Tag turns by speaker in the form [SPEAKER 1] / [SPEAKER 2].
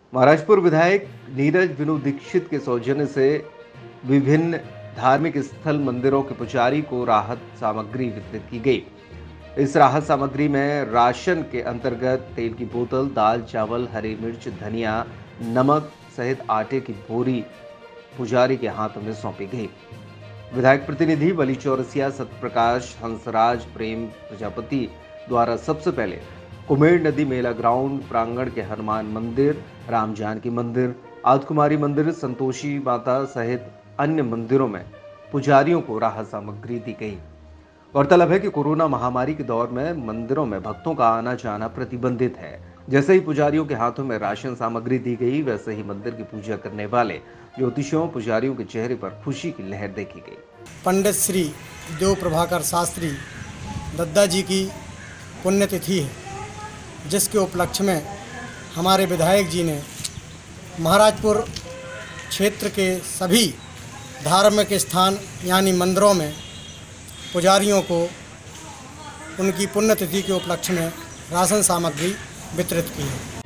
[SPEAKER 1] महाराजपुर विधायक नीरज विनु दीक्षित के सौजन्य से विभिन्न धार्मिक स्थल मंदिरों के पुजारी को राहत सामग्री वितरित की गई। इस राहत सामग्री में राशन के अंतर्गत तेल की बोतल, दाल, चावल, हरी मिर्च, धनिया, नमक सहित आटे की बोरी पुजारी के हाथों में सौंपी गई। विधायक प्रतिनिधि बली चौरसिया, सत्यप्रकाश, हंसराज, प्रेम प्रजापति द्वारा सबसे पहले कुमेर नदी मेला ग्राउंड प्रांगण के हनुमान मंदिर, राम जानकी मंदिर, आदकुमारी मंदिर, संतोषी माता सहित अन्य मंदिरों में पुजारियों को राहत सामग्री दी गई। गौरतलब है कि कोरोना महामारी के दौर में मंदिरों में भक्तों का आना जाना प्रतिबंधित है। जैसे ही पुजारियों के हाथों में राशन सामग्री दी गई, वैसे ही मंदिर की पूजा करने वाले ज्योतिषियों पुजारियों के चेहरे पर खुशी की लहर देखी गई।
[SPEAKER 2] पंडित श्री देव प्रभाकर शास्त्री दद्दा जी की पुण्यतिथि है, जिसके उपलक्ष्य में हमारे विधायक जी ने महाराजपुर क्षेत्र के सभी धार्मिक स्थान यानी मंदिरों में पुजारियों को उनकी पुण्यतिथि के उपलक्ष्य में राशन सामग्री वितरित की है।